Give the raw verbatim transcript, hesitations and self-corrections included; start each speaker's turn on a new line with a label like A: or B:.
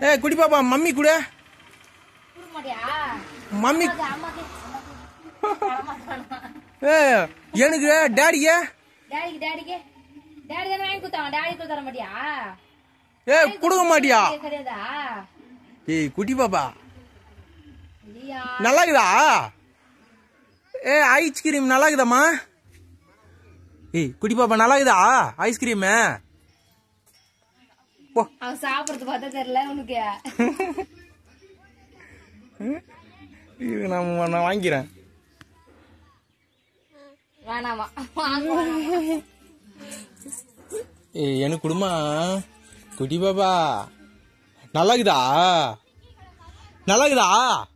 A: ஏ குடி பாப்பா மம்மி கூட மம்மி ஏ எனக்கு டாடிக்கு
B: டாடிக்கு டாடிக்கு டாடி தான வாங்கி கொடுத்தாங்க டாடி கூட தர மாட்டியா
A: ஏ கொடுக்க மாட்டியா
B: தெரியாதா
A: ஏய் குடி பாப்பா நல்லா இருக்குதா ஏ ஐஸ்கிரீம் நல்லா இருக்குதாம்மா ஏய் குடி பாப்பா நல்லா இருக்குதா ஐஸ்கிரீம்
B: அவன் சாப்பிடுறது பார்த்தா தெரியல உனக்கு
A: இது நான் நான் வாங்கிக்கிறேன்
B: வேணாமா
A: ஏய் எனக்கு குடுமா குடி பாப்பா நல்லா இருக்குதா நல்லா இருக்குதா